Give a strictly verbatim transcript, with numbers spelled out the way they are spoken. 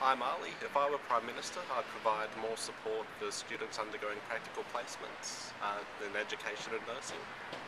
I'm Ali. If I were Prime Minister, I'd provide more support for students undergoing practical placements uh, in education and nursing.